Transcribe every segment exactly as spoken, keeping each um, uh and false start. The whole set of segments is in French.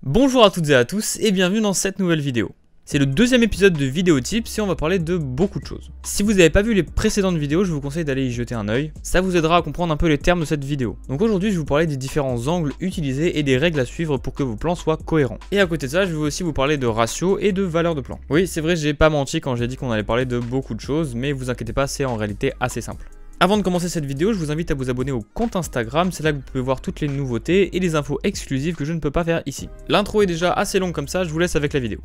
Bonjour à toutes et à tous et bienvenue dans cette nouvelle vidéo. C'est le deuxième épisode de Vidéo Tips et on va parler de beaucoup de choses. Si vous n'avez pas vu les précédentes vidéos, je vous conseille d'aller y jeter un œil. Ça vous aidera à comprendre un peu les termes de cette vidéo. Donc aujourd'hui, je vais vous parler des différents angles utilisés et des règles à suivre pour que vos plans soient cohérents. Et à côté de ça, je vais aussi vous parler de ratio et de valeur de plan. Oui, c'est vrai, j'ai pas menti quand j'ai dit qu'on allait parler de beaucoup de choses, mais vous inquiétez pas, c'est en réalité assez simple. Avant de commencer cette vidéo, je vous invite à vous abonner au compte Instagram, c'est là que vous pouvez voir toutes les nouveautés et les infos exclusives que je ne peux pas faire ici. L'intro est déjà assez longue comme ça, je vous laisse avec la vidéo.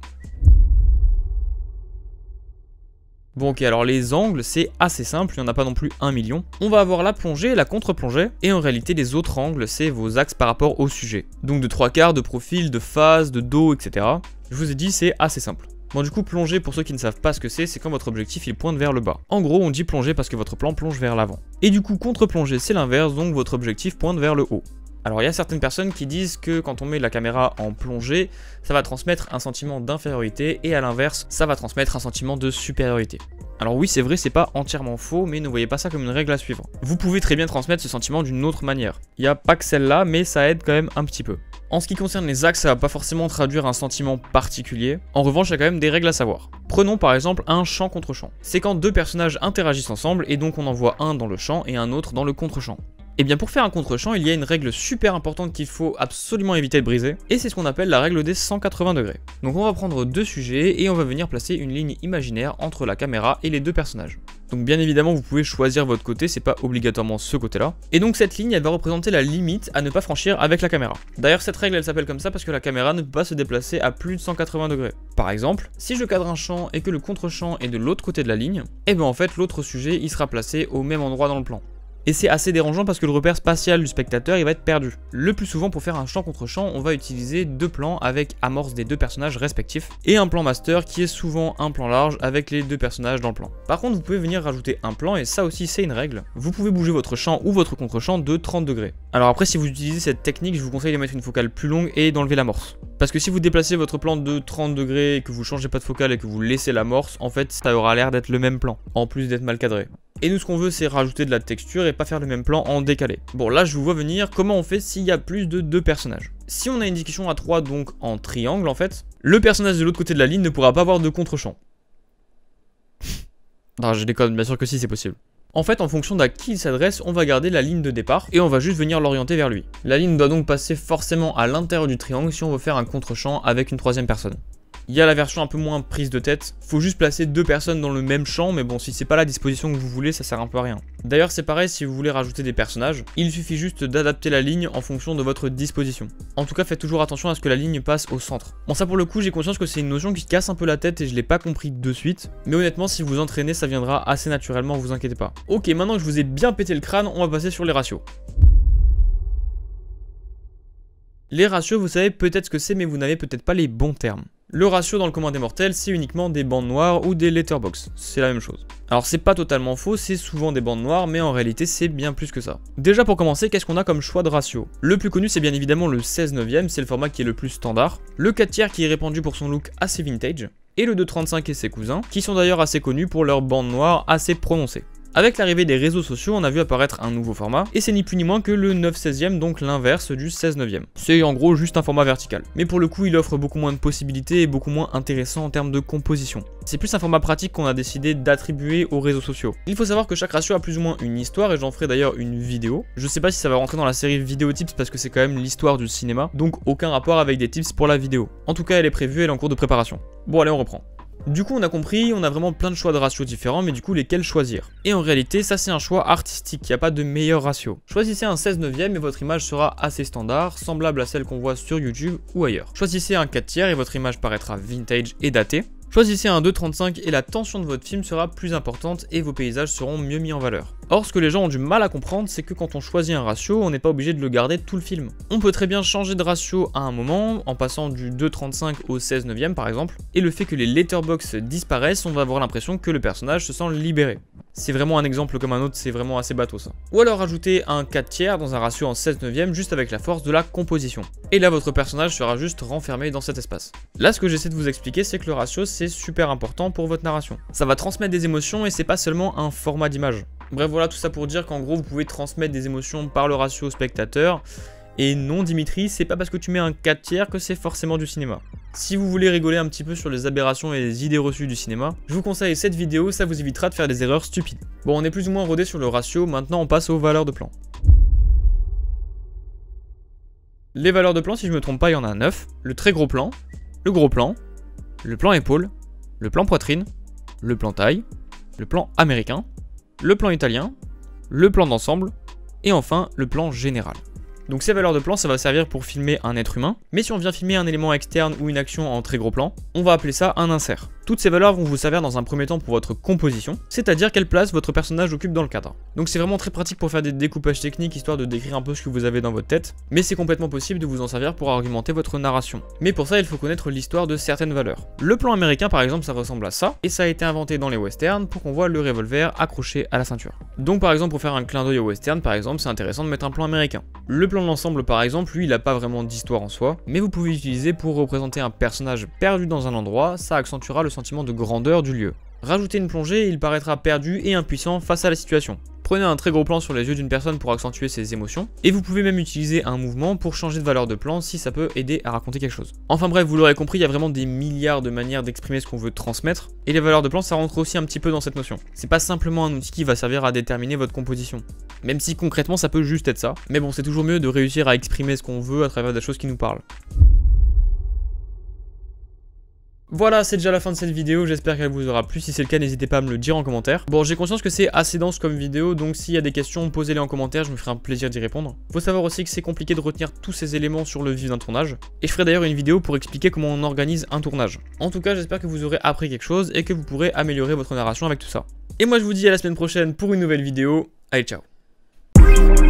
Bon ok, alors les angles, c'est assez simple, il n'y en a pas non plus un million. On va avoir la plongée et la contre-plongée, et en réalité les autres angles, c'est vos axes par rapport au sujet. Donc de trois quarts, de profil, de face, de dos, et cetera. Je vous ai dit, c'est assez simple. Bon du coup, plongée, pour ceux qui ne savent pas ce que c'est, c'est quand votre objectif il pointe vers le bas. En gros, on dit plongée parce que votre plan plonge vers l'avant. Et du coup, contre-plongée, c'est l'inverse, donc votre objectif pointe vers le haut. Alors il y a certaines personnes qui disent que quand on met la caméra en plongée, ça va transmettre un sentiment d'infériorité et à l'inverse, ça va transmettre un sentiment de supériorité. Alors oui, c'est vrai, c'est pas entièrement faux, mais ne voyez pas ça comme une règle à suivre. Vous pouvez très bien transmettre ce sentiment d'une autre manière. Il n'y a pas que celle-là, mais ça aide quand même un petit peu. En ce qui concerne les axes, ça va pas forcément traduire un sentiment particulier. En revanche, il y a quand même des règles à savoir. Prenons par exemple un champ contre champ. C'est quand deux personnages interagissent ensemble et donc on en voit un dans le champ et un autre dans le contre-champ. Et bien pour faire un contre-champ, il y a une règle super importante qu'il faut absolument éviter de briser, et c'est ce qu'on appelle la règle des cent quatre-vingts degrés. Donc on va prendre deux sujets et on va venir placer une ligne imaginaire entre la caméra et les deux personnages. Donc bien évidemment vous pouvez choisir votre côté, c'est pas obligatoirement ce côté-là. Et donc cette ligne elle va représenter la limite à ne pas franchir avec la caméra. D'ailleurs cette règle elle s'appelle comme ça parce que la caméra ne peut pas se déplacer à plus de cent quatre-vingts degrés. Par exemple, si je cadre un champ et que le contre-champ est de l'autre côté de la ligne, et bien en fait l'autre sujet il sera placé au même endroit dans le plan. Et c'est assez dérangeant parce que le repère spatial du spectateur il va être perdu. Le plus souvent pour faire un champ contre champ, on va utiliser deux plans avec amorce des deux personnages respectifs et un plan master qui est souvent un plan large avec les deux personnages dans le plan. Par contre vous pouvez venir rajouter un plan et ça aussi c'est une règle. Vous pouvez bouger votre champ ou votre contre-champ de trente degrés. Alors après si vous utilisez cette technique, je vous conseille de mettre une focale plus longue et d'enlever l'amorce. Parce que si vous déplacez votre plan de trente degrés et que vous changez pas de focale et que vous laissez l'amorce, en fait ça aura l'air d'être le même plan, en plus d'être mal cadré. Et nous ce qu'on veut c'est rajouter de la texture et pas faire le même plan en décalé. Bon là je vous vois venir, comment on fait s'il y a plus de deux personnages? Si on a une discussion à trois donc en triangle en fait, le personnage de l'autre côté de la ligne ne pourra pas avoir de contre-champ. Non je déconne, bien sûr que si c'est possible. En fait, en fonction d'à qui il s'adresse, on va garder la ligne de départ et on va juste venir l'orienter vers lui. La ligne doit donc passer forcément à l'intérieur du triangle si on veut faire un contre-champ avec une troisième personne. Il y a la version un peu moins prise de tête, faut juste placer deux personnes dans le même champ, mais bon, si c'est pas la disposition que vous voulez, ça sert un peu à rien. D'ailleurs, c'est pareil si vous voulez rajouter des personnages, il suffit juste d'adapter la ligne en fonction de votre disposition. En tout cas, faites toujours attention à ce que la ligne passe au centre. Bon, ça pour le coup, j'ai conscience que c'est une notion qui casse un peu la tête et je l'ai pas compris de suite, mais honnêtement, si vous entraînez, ça viendra assez naturellement, vous inquiétez pas. Ok, maintenant que je vous ai bien pété le crâne, on va passer sur les ratios. Les ratios, vous savez peut-être ce que c'est, mais vous n'avez peut-être pas les bons termes. Le ratio dans le commun des mortels, c'est uniquement des bandes noires ou des letterbox, c'est la même chose. Alors c'est pas totalement faux, c'est souvent des bandes noires, mais en réalité c'est bien plus que ça. Déjà pour commencer, qu'est-ce qu'on a comme choix de ratio? Le plus connu c'est bien évidemment le seize neuvième, c'est le format qui est le plus standard. Le quatre tiers qui est répandu pour son look assez vintage. Et le deux trente-cinq et ses cousins, qui sont d'ailleurs assez connus pour leurs bandes noires assez prononcées. Avec l'arrivée des réseaux sociaux, on a vu apparaître un nouveau format, et c'est ni plus ni moins que le neuf seizième, donc l'inverse du seize neuvième. C'est en gros juste un format vertical. Mais pour le coup, il offre beaucoup moins de possibilités et beaucoup moins intéressant en termes de composition. C'est plus un format pratique qu'on a décidé d'attribuer aux réseaux sociaux. Il faut savoir que chaque ratio a plus ou moins une histoire, et j'en ferai d'ailleurs une vidéo. Je sais pas si ça va rentrer dans la série vidéo tips parce que c'est quand même l'histoire du cinéma, donc aucun rapport avec des tips pour la vidéo. En tout cas, elle est prévue, elle est en cours de préparation. Bon allez, on reprend. Du coup on a compris, on a vraiment plein de choix de ratios différents, mais du coup lesquels choisir? Et en réalité ça c'est un choix artistique, il n'y a pas de meilleur ratio. Choisissez un seize neuvième et votre image sera assez standard, semblable à celle qu'on voit sur YouTube ou ailleurs. Choisissez un quatre tiers et votre image paraîtra vintage et datée. Choisissez un deux trente-cinq et la tension de votre film sera plus importante et vos paysages seront mieux mis en valeur. Or ce que les gens ont du mal à comprendre, c'est que quand on choisit un ratio, on n'est pas obligé de le garder tout le film. On peut très bien changer de ratio à un moment, en passant du deux trente-cinq au seize neuvième par exemple, et le fait que les letterbox disparaissent, on va avoir l'impression que le personnage se sent libéré. C'est vraiment un exemple comme un autre, c'est vraiment assez bateau ça. Ou alors ajouter un quatre tiers dans un ratio en seize neuvième juste avec la force de la composition. Et là votre personnage sera juste renfermé dans cet espace. Là ce que j'essaie de vous expliquer c'est que le ratio c'est super important pour votre narration. Ça va transmettre des émotions et c'est pas seulement un format d'image. Bref voilà tout ça pour dire qu'en gros vous pouvez transmettre des émotions par le ratio au spectateur Et non Dimitri, c'est pas parce que tu mets un quatre tiers que c'est forcément du cinéma. Si vous voulez rigoler un petit peu sur les aberrations et les idées reçues du cinéma, je vous conseille cette vidéo, ça vous évitera de faire des erreurs stupides. Bon, on est plus ou moins rodé sur le ratio, maintenant on passe aux valeurs de plan. Les valeurs de plan, si je me trompe pas, il y en a neuf. Le très gros plan, le gros plan, le plan épaule, le plan poitrine, le plan taille, le plan américain, le plan italien, le plan d'ensemble, et enfin le plan général. Donc ces valeurs de plan, ça va servir pour filmer un être humain, mais si on vient filmer un élément externe ou une action en très gros plan, on va appeler ça un insert. Toutes ces valeurs vont vous servir dans un premier temps pour votre composition, c'est-à-dire quelle place votre personnage occupe dans le cadre. Donc c'est vraiment très pratique pour faire des découpages techniques, histoire de décrire un peu ce que vous avez dans votre tête, mais c'est complètement possible de vous en servir pour argumenter votre narration. Mais pour ça, il faut connaître l'histoire de certaines valeurs. Le plan américain par exemple, ça ressemble à ça, et ça a été inventé dans les westerns pour qu'on voit le revolver accroché à la ceinture. Donc par exemple, pour faire un clin d'œil au western, par exemple, c'est intéressant de mettre un plan américain. Le plan de l'ensemble par exemple, lui il a pas vraiment d'histoire en soi, mais vous pouvez l'utiliser pour représenter un personnage perdu dans un endroit, ça accentuera le sentiment de grandeur du lieu. Rajoutez une plongée, il paraîtra perdu et impuissant face à la situation. Prenez un très gros plan sur les yeux d'une personne pour accentuer ses émotions, et vous pouvez même utiliser un mouvement pour changer de valeur de plan si ça peut aider à raconter quelque chose. Enfin bref, vous l'aurez compris, il y a vraiment des milliards de manières d'exprimer ce qu'on veut transmettre, et les valeurs de plan ça rentre aussi un petit peu dans cette notion. C'est pas simplement un outil qui va servir à déterminer votre composition, même si concrètement ça peut juste être ça, mais bon c'est toujours mieux de réussir à exprimer ce qu'on veut à travers des choses qui nous parlent. Voilà, c'est déjà la fin de cette vidéo, j'espère qu'elle vous aura plu, si c'est le cas n'hésitez pas à me le dire en commentaire. Bon, j'ai conscience que c'est assez dense comme vidéo, donc s'il y a des questions, posez-les en commentaire, je me ferai un plaisir d'y répondre. Faut savoir aussi que c'est compliqué de retenir tous ces éléments sur le vif d'un tournage, et je ferai d'ailleurs une vidéo pour expliquer comment on organise un tournage. En tout cas, j'espère que vous aurez appris quelque chose, et que vous pourrez améliorer votre narration avec tout ça. Et moi je vous dis à la semaine prochaine pour une nouvelle vidéo, allez ciao.